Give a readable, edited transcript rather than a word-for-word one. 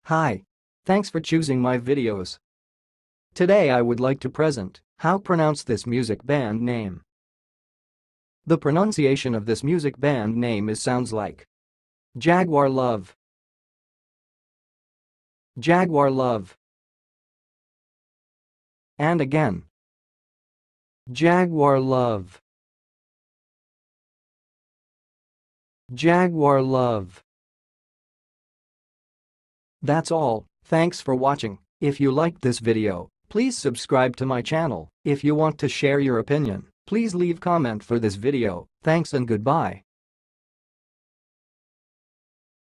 Hi. Thanks for choosing my videos. Today I would like to present how pronounce this music band name. The pronunciation of this music band name sounds like Jag-wahr Love, Jag-wahr Love, and again Jag-wahr Love, Jag-wahr Love. That's all. Thanks for watching. If you liked this video, please subscribe to my channel. If you want to share your opinion, please leave comment for this video. Thanks and goodbye.